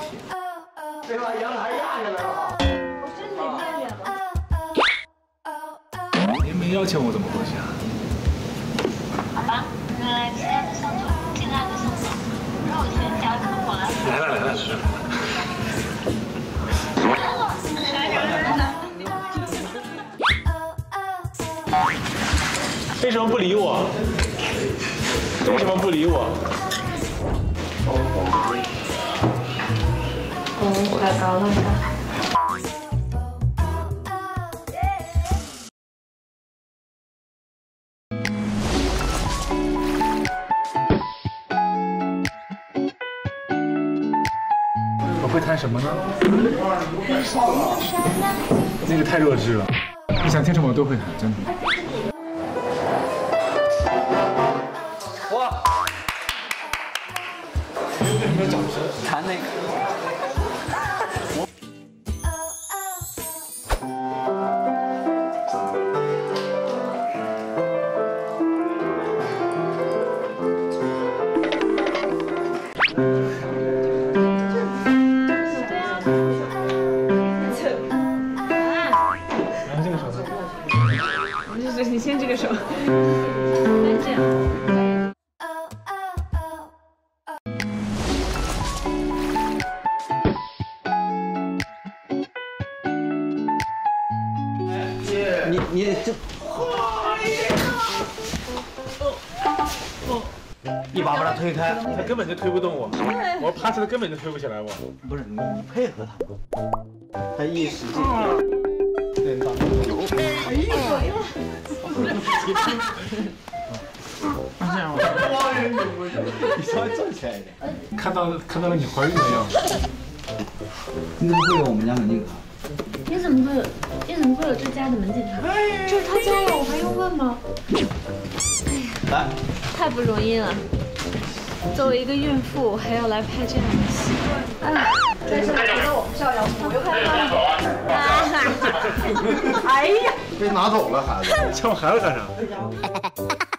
题。 别把阳台压下来了。 我真得带远了。 您没要求我怎么过去啊？ 好吧，亲爱的上头，敬爱的上头，肉先加客官。 来了。为什么不理我？为什么不理我？ 快高了他。 我会弹什么呢？那个太弱智了。你想听什么我都会弹，真的。 哇！有没有掌声？弹那个。 你先这个手，先这样。 你这，一把把他推开， 他根本就推不动我，我趴着他根本就推不起来我。 不是你配合他，他一使劲，对，打。 这样你稍微站起来一点。 看到了你怀孕的样子。 你怎么会有我们家门禁卡？ 你怎么会有这家的门禁卡？这是他家呀，我还用问吗？ 来， 太不容易了。作为一个孕妇，还要来拍这样的戏，哎，但是我觉得我们是要聊不快乐。哎呀， 被拿走了孩子， 叫我孩子干啥？